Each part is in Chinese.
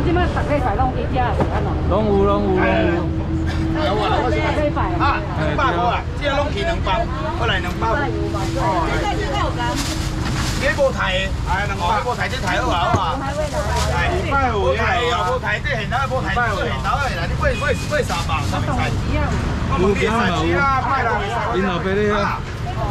即摆逐礼拜拢去遮是安怎？ 拢有。 有啊，我是逐礼拜啊。 200块啊，这拢去2包，我来2包。你无抬的，无抬这抬好啊，好啊。哎，无抬哦，无抬这现在无抬这现在啦，你买3包，啥物菜？我问你菜鸡啦，派啦， 因老爸咧啊。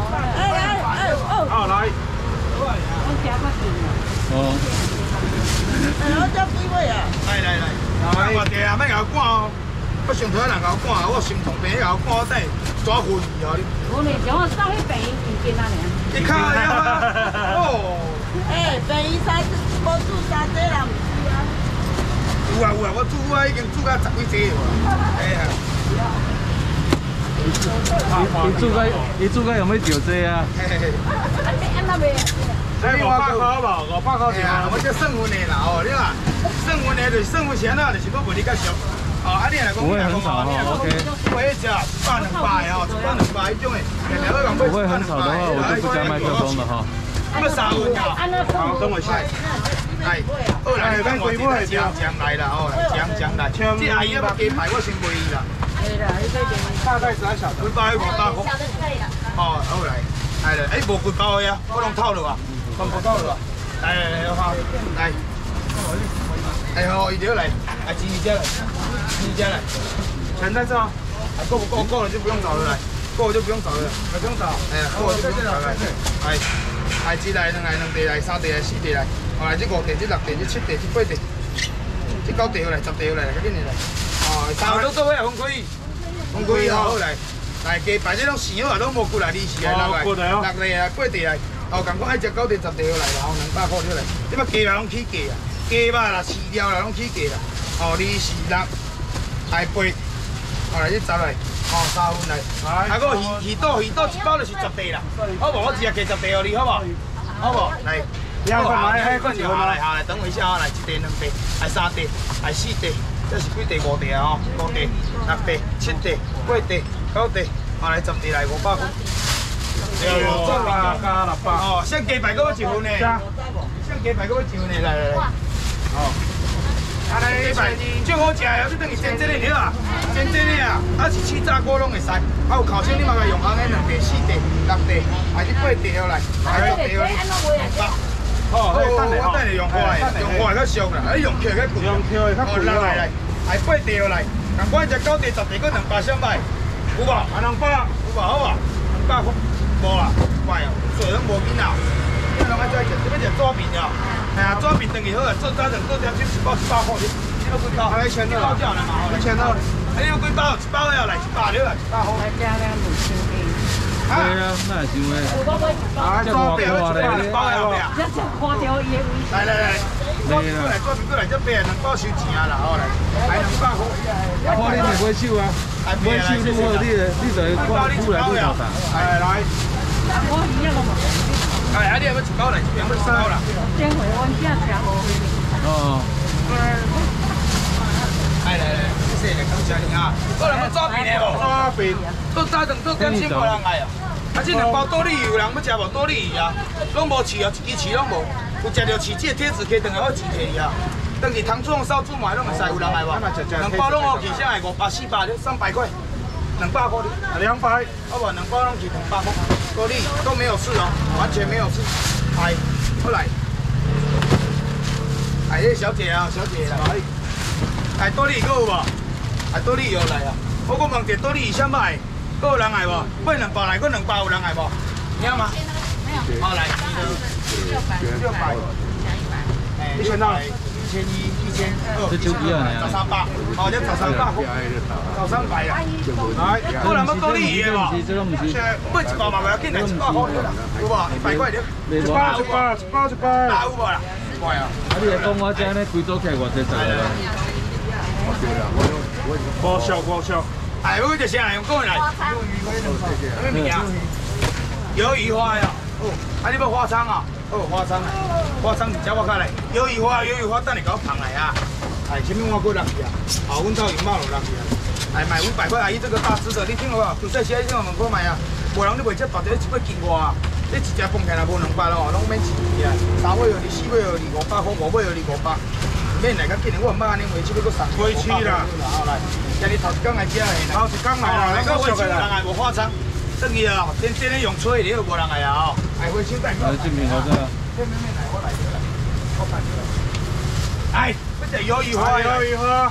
好来。 我食较近啊。 哦。 我叫几位啊？ 来，我地啊，莫甲我赶哦。我上头人甲我赶，我心痛病甲我赶，我等抓回去哦你。 我呢，像我送去病院附近啊尔。 你看呀！哦。 病院无住3个人唔是啊？ 有啊，我煮已经煮到10几只了。哎呀。 伊煮个有咩酒这啊？ 安那袂？ 500块好无？500块钱啊！我这算分的啦哦，你看，算分的就是算分钱啊，就是要卖你较俗。哦，啊你来讲， 不会很少哈 ，OK。 不会吃100、200的哦，100、200迄种的， 不会很少的话，我就不加麦克风了哈。 那么3分啊？好，等我下。来，好来，咱规模酱来啦哦，酱来。这阿姨要鸡排，我先卖伊啦。 对啦，你这边大概是小的，几包500块。哦，好来，哎，无几包的啊，我拢套了啊，全部套了啊。来，好，来。哎好，一定来，来鸡一家来，全在这啊。够不够？够了就不用找了来，够了就不用找了，不用找。哎，够了就不用找了。来，一来、2来、2地来、3地来、4地来，哦来，这5地、这6地、这7地、这8地，这9地来、10地来，快点来。哦，3个都做伙分开，好来。来鸡排这种生好啊，拢无过来，你是来6地啊、8地来，哦，共款爱食9地、10地来，然后200块了来。你把鸡排拢起价啊，鸡肉啦、饲料啦拢起价啦。哦，2、4、6，来8，哦来这10来，哦3分来。啊个鱼肚一包就是10地啦，好无？我直接加10地予你，好无？好无？来。好来，等我一下啊！来1地、2地，来3地，来4地，这是几地？5地啊！哦，5地、6地、7地、8地、9地，啊来10地来500块。加600。哦，像鸡排嗰一份呢？像鸡排嗰一份呢？来。哦。啊来，鸡排最好食的，你等于煎这个了啊，煎这个啊，啊是气炸锅拢会使。啊有烤箱你嘛可以用红的2地、4地、6地，还是8地来，来10地哦。哦，我等下用快，较俗啦，用起较贵。来，来8地来，同款只9地、10地，搁200箱卖，有无？啊200，有无？好无？200块，无啦，怪哦，做拢无紧啊。你拢爱再食，要食抓面啊？哎呀，抓面等于好啊，做早顿做点1包100块，你要几包？还1,200了嘛？1,200。你要几包？1包要来100了啦，100块。 来加两5千块。 对啊，那也行诶。 啊，抓面1包要咩啊？ 这只看到伊的微笑。 来，过来这边2包收钱啊啦，好来200块。 看你是买手啊，买手如何你就看出来多少钱。 来。 我一样嘛。 哎，啊，你要1包来，1包啦。 先回我家吃好。 哦。 来，谢谢，感谢你啊。过来要抓面的无？抓面。做早顿做点心无人爱啊。啊，这2包多利有人要食无？多利鱼啊，拢无饲啊，一支饲拢无。有食着饲，这贴纸摕转来好饲摕去啊。等去糖醋烧猪麻拢会使，有人爱无？2包拢好去，啥爱500、400、300块，200块的。200，好不？2包拢去200块。多利都没有刺哦，完全没有刺。哎，过来。哎，这小姐啊，小姐来。哎，多利有无？哎，多利有来啊！我问者多利啥卖？有人爱无？买2包来，我2包有人爱无？有吗？没有。好来，600，哎，1,000到1,100、1,200， 这就一样的。 找300，好，这找300，找300啦。来，有人要多利鱼的无？买1包嘛，不要紧来，100块了，有无？100块了。1包，大有无啦？乖啊！ 啊，你来讲我这呢，规组起来偌济载啦？ 无笑。哎，我这啥人用讲来？什么物件？鱿鱼花呀！哦，啊，你要花肠啊？哦，花肠啊，花肠是只我开来。鱿鱼花，等下给我放来啊！哎，前面我过落去啊，好，阮到油马落去啊。哎，卖500块阿姨，这个大只的，你听无？就这些，你听问看卖啊？无人你卖这大只，1尾斤外啊？你一只蹦起来无200咯，拢免钱啊！3尾有你，4尾有你，500块，5尾有你500。 免来较紧的，我毋捌安尼回去要搁送。 回去啦， 好来，今日头一天来食的。 头一天来啦，咱搁熟个啦。 人也无化妆，等伊啊，天天咧用吹的，无人来啊哦。哎，回去带过。 这边好的。 面来，我来来，我带过来。哎，不是鱿鱼花， 鱿鱼花。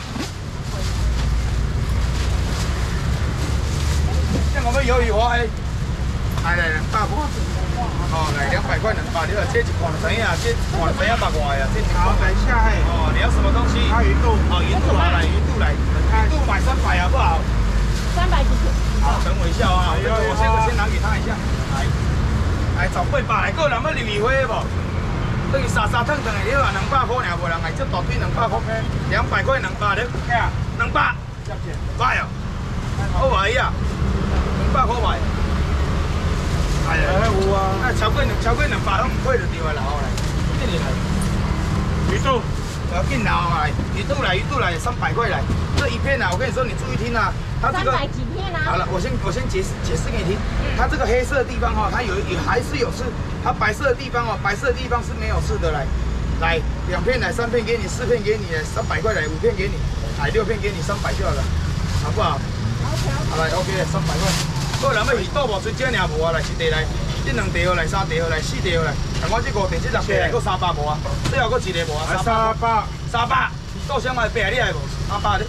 像我们鱿鱼花，哎来200块。哦，来200块200，你话这一看就知影，这看就知影100块啊，这好，等一下嘿。 哦，你要什么东西？ 还有鱼肚。 哦，鱼肚来，鱼肚来，鱼肚买300好不好 300几克。 好，等我一下啊，我先拿给他一下。来找800来，个人要留鱼花无？等于沙腾腾的，你话200块尔，无人来，这大堆200块，200块200的，200，买哦，好买呀，200块买。哎呀，有啊，超过200拢唔贵就对啦，好来，这里来，鱼肚，不要紧啦，来，鱼肚来，300块来，这一片啊，我跟你说，你注意听啊，它这个 300几片啊？ 好了，我先解释给你听，它这个黑色的地方哈，它还是有刺，它白色的地方哦，白色的地方是没有刺的，来，2片来，3片给你，4片给你，300块来，5片给你，来6片给你，300就好了，好不好？好来 ，OK， 300块。个人要鱼肚无，剩这尔无啊，来1地来，这2地好来，3地好来，4地好来，但我这5地、这6地来，搁300无啊，最后搁1个无啊，300，鱼肚啥卖8你来无？300的，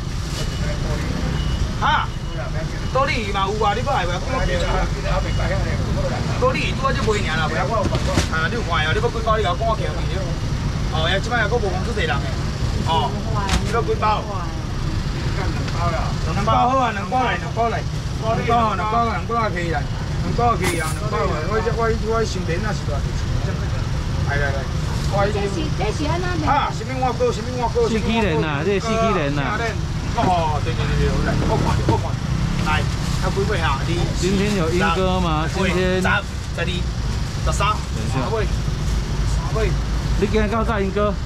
哈？多利鱼嘛有啊，你要来无？多利鱼拄仔才卖尔啦，袂啊，啊，你有看哦，你要几包？你甲我讲我记面了。哦，呀，即摆又搁无讲出侪人诶，哦，你要几包？2包好啊，2包来，2包来。2包可以啦，2包可以啊，2包啊，我想连那是多少钱？来， 这是安怎的？ 啊，什么碗糕？4 起连呐，这4起连呐。 哦，对，来，我看，来，还几位哈？ 今天有英哥吗？今天 12、13，位， 你今日到大英哥？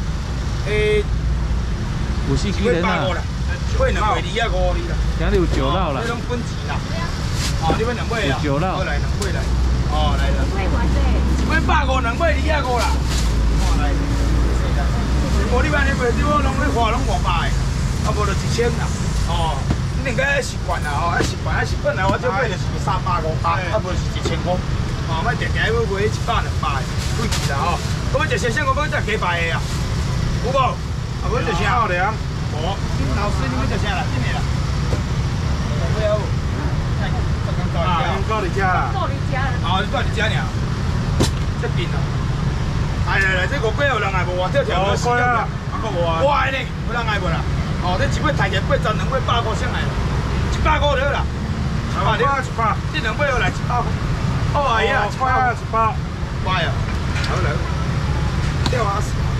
有4起连呐。 买2尾2啊5哩啦， 今日有9烙啦。 这种分级啦，哦，你买2尾啊？ 有9烙。 来2尾来，哦来了。买150 2尾2啊5啦，哦来。无你安尼卖，我拢咧花拢500个，啊无就1000啦，哦，你应该习惯啦，哦，习惯本来我这买就是300 500，啊无是1000块，哦，莫定定要卖100 200个，贵气啦哦。我要食啥？我要食鸡排的啊，有无？啊无就啥？好凉。无，老师你要食啥啦？真的啦。不要。啊，英哥你食啦？哦，你到你食尔？这边啊。来，这5块有人爱无啊？这条5块啊，啊个无啊？我爱呢，有人爱无啦？哦，这一尾抬起800 2尾100块上来，100块就好啦。100，这2尾要来100块。哦哎呀，100啊，100。乖啊，好来。钓啊！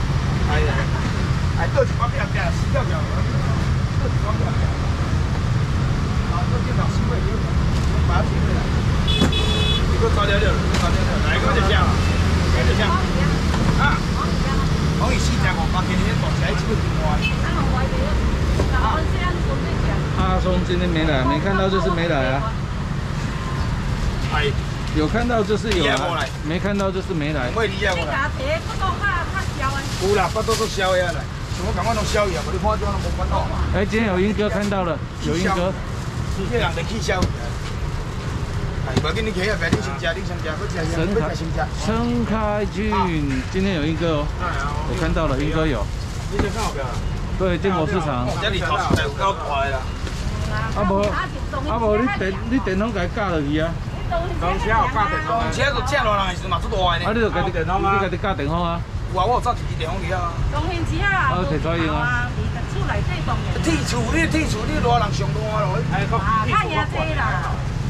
哎，倒一包片片，死掉掉，倒一包片片。啊，倒这条4块6，把它停回来。你给我抓了，来，我就这样，啊，黄鱼4只500，今天大起来7块多。 阿松今天没来，没看到就是没来啊。 哎， 有看到就是有来，没看到就是没来。 会离啊过来。有啦，巴肚都烧的来。我感觉拢烧去啊，无你看这拢无看到。 哎，今天有英哥看到了，有英哥。 这人在气消。哎，无紧，你起啊，别你先食，你先食，我食先，我先食。 陈开俊，今天有英哥哦。我看到了，英哥有。 你这看好不要？ 对，建国市场。 这里头实在有够大啦。 无你电筒给架落去啊。 公车有架电筒，公车都正大人的时阵嘛，做大的呢。 你就家己电筒啊，你家己架电筒啊。 有啊，我有早提电筒去啊。 当然只啊， 摕出来用啊。 厝内底当然。 铁厝，你偌人上大咯？ 哎，较兄弟啦。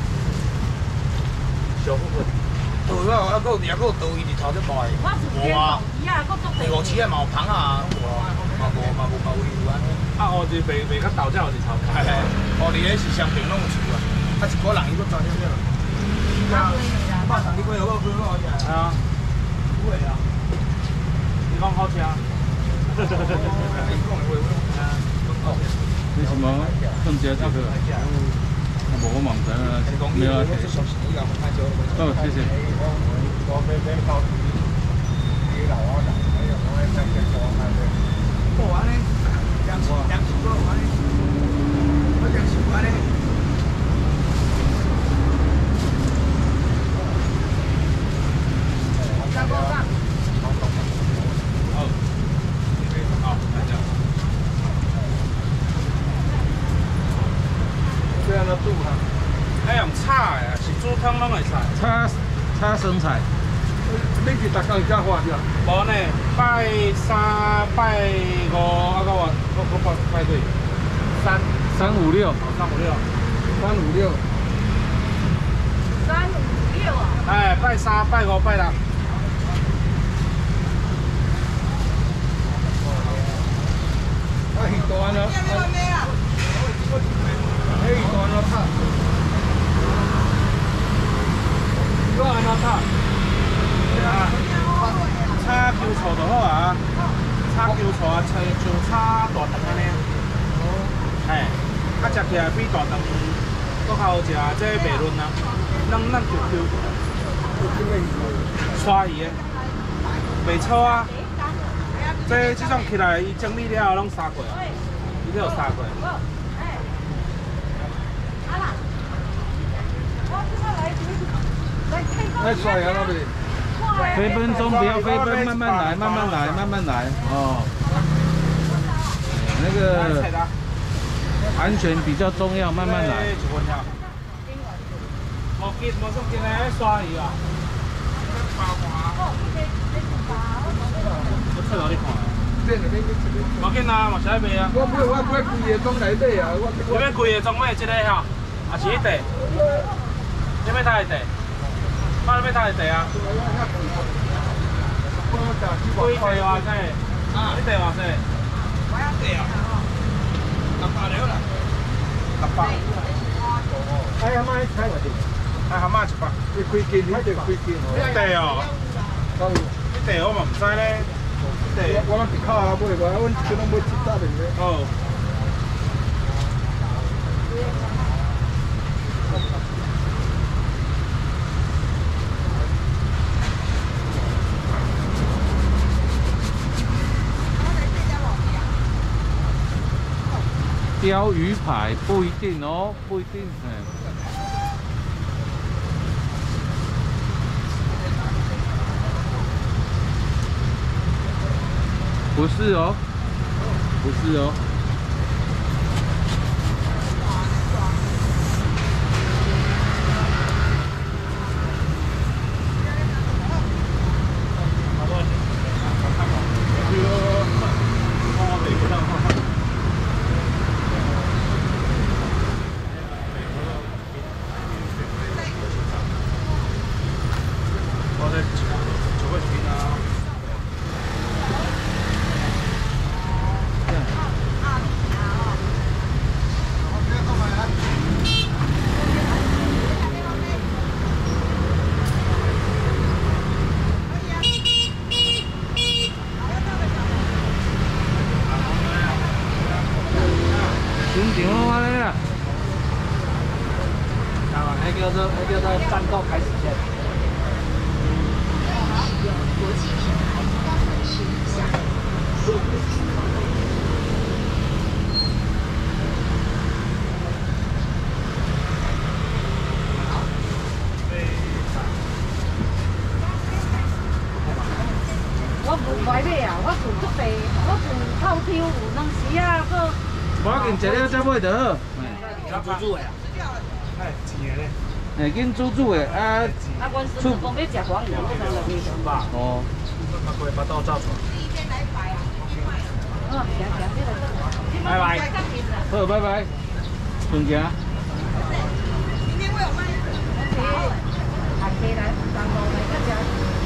小部分。对啊，还有倒伊日头在卖。无啊。第5次啊嘛有芳啊，嘛无位有安尼。 啊，我就袂较倒才有日头。 嘿，哦，你迄是商店拢有厝啊，啊一个人伊搁赚了了。啊，马上你过来，我好食。系啊。有诶啊。你讲好吃。 你什么更加这个？无我忘记啦，没有啊。好，谢谢。 好安尼，2個安尼，我2安尼。这样的煮哈， 哎用炒的，是煮汤拢会炒。 炒生菜。 你是逐工加花掉？ 无呢，拜3、拜5，啊个我拜几？3、 3、5、6。 3、5、6。 3、5、6。 3、5、6啊！ 哎，拜3、拜5、拜6。 啊，鱼大呢？哎，鱼大呢？炒。我安怎炒？ 啊，炒姜醋就好啊，炒姜醋啊，像炒大肠安尼。哎，啊食起来比大肠搁较好食，这袂嫩啊，嫩 Q。刷鱼的，袂错啊。这种起来，伊整理了拢杀过啊，伊都有杀过。 来刷牙了没？ 飞奔中不要飞奔，慢慢来，慢慢来，慢慢来。哦，那个安全比较重要，慢慢来。 无送进来刷鱼啊！我出来你看。无紧啊，嘛是爱卖啊。 我买贵的装来买啊！ 你要贵的装买这个吼，也是迄块。你要哪个地？爸，你要哪个地啊？贵地偌济？你地偌济？我要地啊！600了啦。600。 哎，阿妈你猜我的？ 哎，蛤蟆100。 你几斤？你这几斤？ 你地哦？你地我嘛唔知咧。 我拢是靠啊买，我这拢买7搭的咧。 哦。 鲷鱼排不一定哦，不一定。不是哦，不是哦。 叫做战斗开始线。 我唔买买啊，我住足地，我住透挑，有当时啊，个。 我要紧，食了才买得。 煮煮的啊？哎，钱嘞？ 哎，紧煮煮的啊。 啊，阮孙子讲要食黄鱼，我才来买。 哦。 把刀照出来。拜拜。 好，拜拜。顺行。 明天我有卖。下期来3、5枚个食。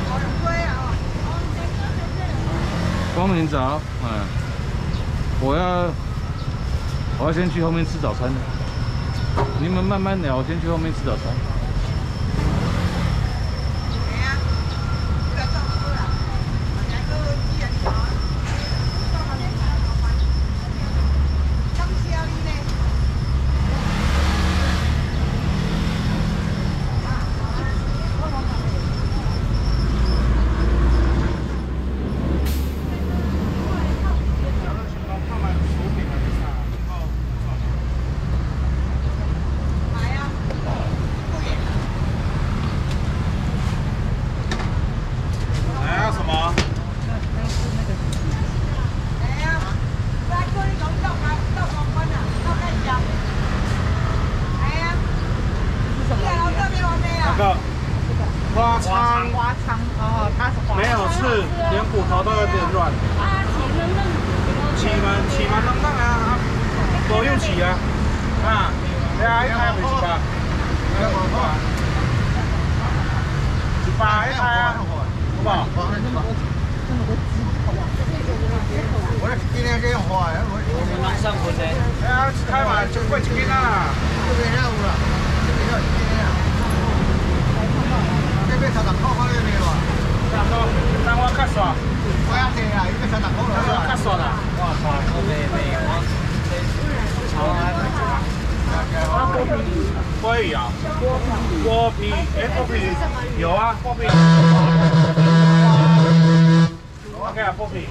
光明早，我要先去后面吃早餐了。你们慢慢聊，我先去后面吃早餐。 是，连骨头都有点软。起嘛能当啊，无有起啊，啊，你啊，一开袂是吧？一百一开啊，好不好？ 我今天这样花呀，我能上分的。哎呀，开嘛就过一斤啦。 这边有啦，这边要一斤呀。这边30块块的没有啊？ 差不多，但我较爽。 我也是啊，这边30块了。 较爽啦。我操，我没我。鲑鱼啊？锅皮，哎，锅皮有啊，锅皮。OK 啊，锅皮。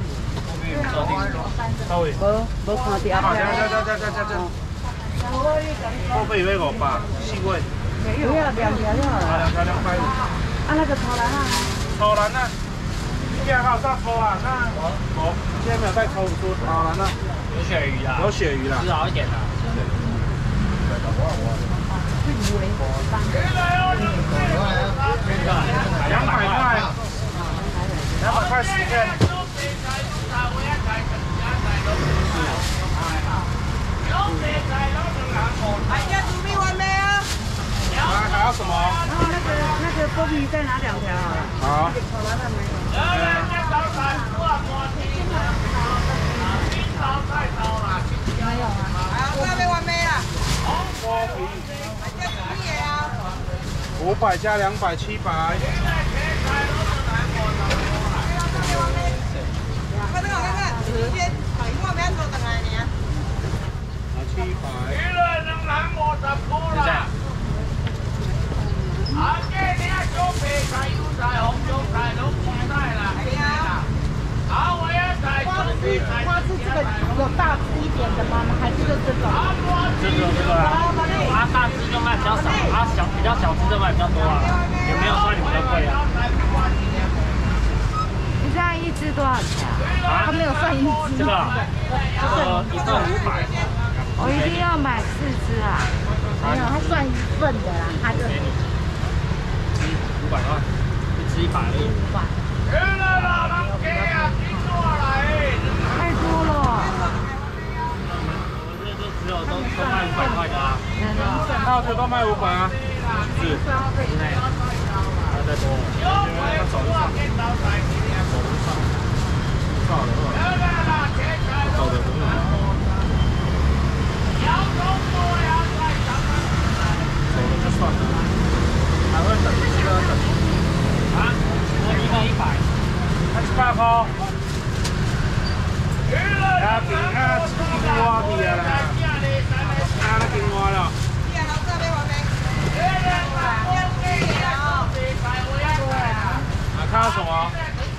到位。 无看到。 啊，这。锅皮要500，4尾。 不要2条就好了。 啊，2条250。 啊，那个草兰啊。 草兰啊，现在还有在抽啊？那哦，现在没有在抽出草兰啊。有鳕鱼啊。有鳕鱼啦。吃好一点的。200块10片。还要什么？ 然后那个锅皮再拿2条好了。 好。 草兰的没有。没有啊。那边完没啊？ 锅皮。500加200，700。 看这个，看看，今天我没做等来呢。 700。 就这样。 它是这个有大只一点的吗？还是就这种？ 这个啊，大只就卖比较少，比较小只就卖比较多啊，也没有说你比较贵啊。 你这样一只多少钱啊？ 他没有算一只。 这个一份500。 我一定要买4只啊！没有，他算一份的啦，他就 500块，一只100而已。 太多了。 我这就只有都卖500块的啊。 那我这都卖500啊。是。还要再多。要走一上。走的话。走的不是。走了就算了，还会等这个等啊，我一份100， 还100块。呀，平啊，金蛙去啊啦，啊，那金蛙了。啊，看到什么？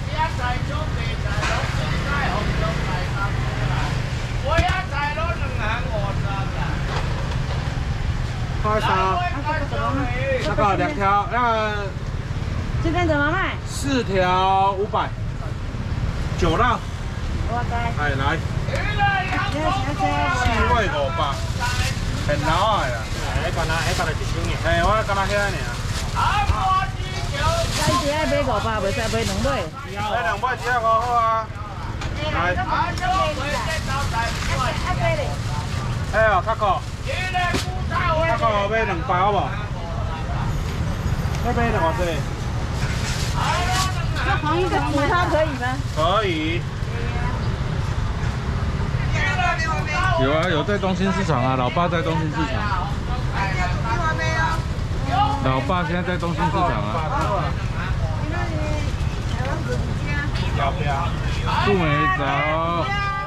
快啥？那个2条，那个这边怎么卖 4条500，9浪。 我该。 哎，来。4尾500，很老啊呀。哎，干那1箱呢？哎，我干那遐呢。 咱只爱买500，袂使买2尾。 买2尾只要5好啊。来。哎呀，卡哥。卡哥买2包无？要买2只？ 那黄一个煮汤可以吗？ 可以。 有啊，有在东兴市场啊，老爸在东兴市场。老爸现在在东兴市场啊。杜美早。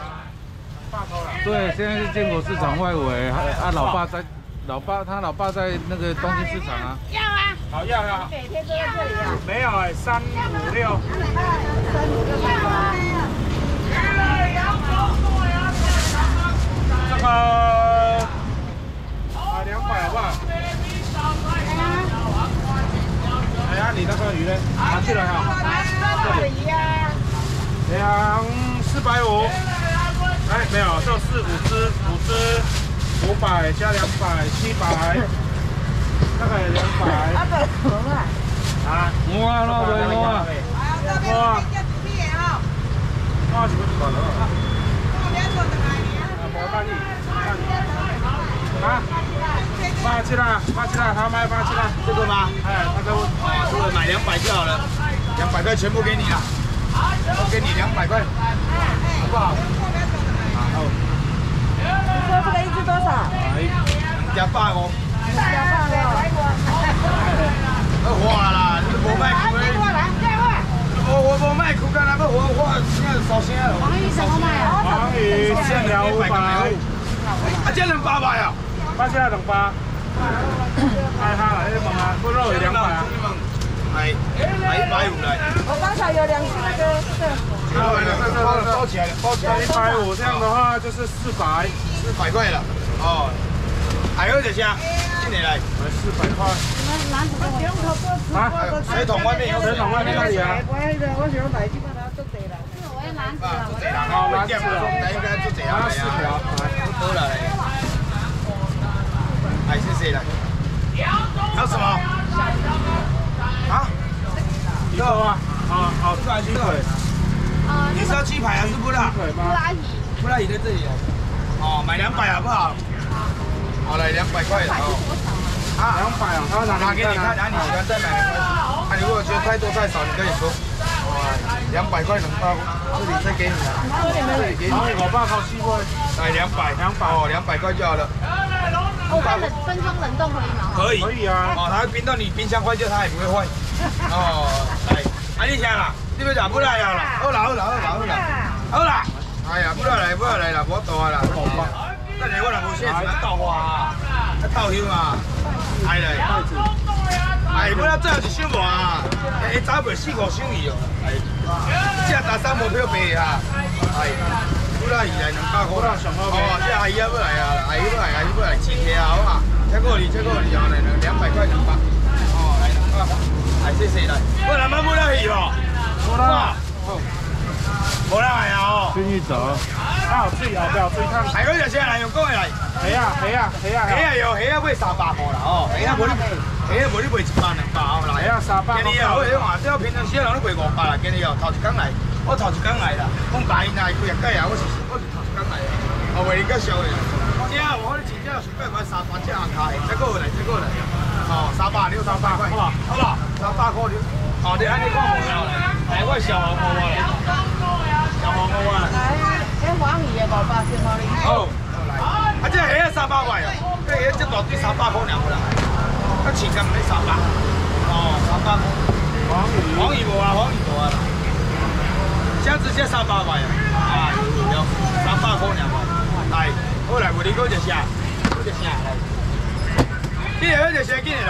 对，现在是建国市场外围啊，老爸在那个东兴市场啊。 要啊。 好要。 每天都在这里啊？ 没有哎，3、5、6。这个200好不好？哎呀，你那个鱼呢？拿去了哈。这里呀。2、450。哎，没有，就4、5只，500加200，700。那个也200。 那个怎么卖？ 啊， 我啊，那袂我啊。 哇！啊，是不是搞了？无干你，啊，800啦，800啦，他卖800啦， 这个吗？ 哎，他给我， 哦，这个买200就好了，200块全部给你了，我给你200块，好不好？好。 你说这个一只多少 250。 ？250。 花啦，你无卖亏。我无卖亏，干那要我现在烧声了。 黄鱼怎么卖啊？ 黄鱼现聊500， 啊，这200啊 ，800啦200。哎哈，你问啊，骨肉有200啊。 来150来。 我刚才有2只那个包起来了，包起来了。 150，这样的话就是400 块了。哦，还有这些，进来。 400块。啊？ 水桶外面有水桶外面那里啊？ 我想买这个啦，都对啦。我要篮子啦， 做这人哦，篮子啊，应该做这人来啊。好了，哎，谢谢了。还有什么？啊？ 鸡肉啊？好， 这还是鸡腿。你是要鸡排还是不辣？ 腿吗？ 不辣，你在这里。哦，买200好不好？好来200块哦。 啊，200啊，他拿给你看，然后你喜欢再买没关系。啊，你如果觉得太多太少，你可以说。200块能包，这里再给你了。这里给你。 然后我爸靠4块。 来200哦，200块就好了。 我看分装冷冻可以吗？ 可以。 可以啊。 哦，它会冰到你冰箱坏掉，它也不会坏。哦，来，啊你听啦，你要食不来了啦？好啦。哎呀，不来啦，无多啦。那你我若无现钱倒花啊，倒香啊，哎嘞。 哎，不要最后一箱无啊！哎，早卖4、5箱去哦。哎，这13无票卖啊！哎，不来伊来200块啦。哦，这阿姨要来啊！阿姨要来切客啊，好嘛？切过你后来200块200。哦，来200。哎，谢谢来。我南蛮不了去哦。 无啦。 无啦来啊哦。 进去找。 啊，水后壁水桶。 还有一些人用讲的来。 虾啊有虾买300块啦哦。虾无你卖100、200哦啦。 虾300。 今日哦，我话这平常时人都卖500啦，今日哦头一天来，我头一天来啦，讲白因来几日改啊，我是头一天来，哦为你较俗的。这我你真正随便买300只行卡的，再过来，哦300你有300块，好不好？300块你，哦你安尼看无了来，来我小黄瓜来，小黄瓜来。 来，黄鱼的500先好哩。 好，来，啊这虾300块哦，这大堆300块尔不啦？啊钱敢唔免300？哦300块。黄鱼无啊，虾直接300块啊，啊有300块尔嘛，来，好来，为你讲一下，来，你来一下，紧来。